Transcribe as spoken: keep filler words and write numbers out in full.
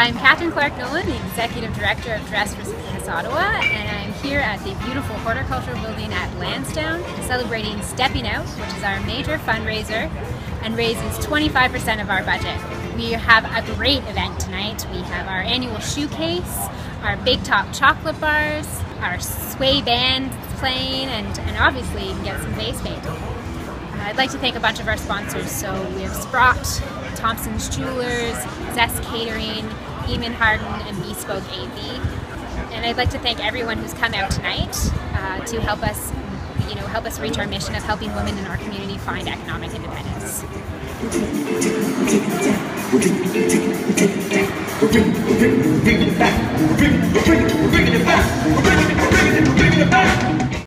I'm Catherine Clark-Nolan, the Executive Director of Dress for Success Ottawa, and I'm here at the beautiful horticultural building at Lansdowne celebrating Stepping Out, which is our major fundraiser and raises twenty-five percent of our budget. We have a great event tonight. We have our annual showcase, our Big Top chocolate bars, our sway band playing, and, and obviously you can get some face paint. Uh, I'd like to thank a bunch of our sponsors. So we have Sprott, Thompson's Jewelers, Zest Catering, Eamon Harden, and Bespoke A V. And I'd like to thank everyone who's come out tonight uh, to help us, you know, help us reach our mission of helping women in our community find economic independence. We're bringing, we're bringing, we're bringing it back. We're bringing, we're bringing it back. We're bringing it, we're bringing it, we're bringing it back.